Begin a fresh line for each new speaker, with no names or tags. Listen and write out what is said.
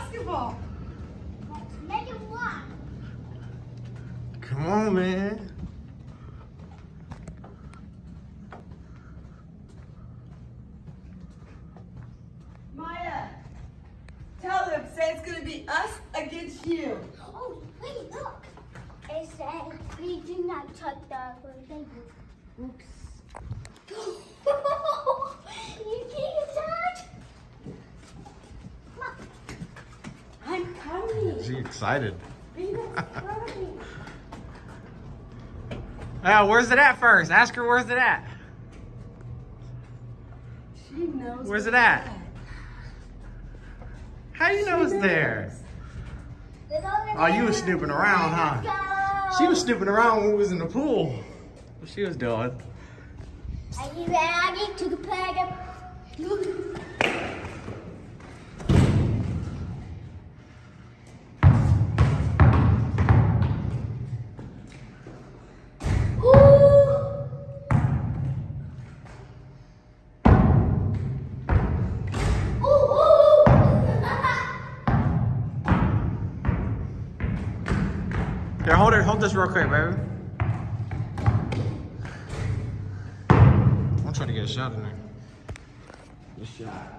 basketball.
Let's make it one.
Come on, man.
Maya, tell them, say it's gonna be us against you.
Oh, wait, look. It says we do not touch the table. Oops. You can't touch. Come on.
I'm coming.
Is he excited?
Be coming.
Oh, where's it at first? Ask her where's it at.
She knows.
Where's it at? How do you know it's there? Oh, you was snooping around, huh? She was snooping around when we was in the pool. What she was doing.
Are you ready to play the...
Here, hold this real quick, baby. I'm trying to get a shot in there. Good shot.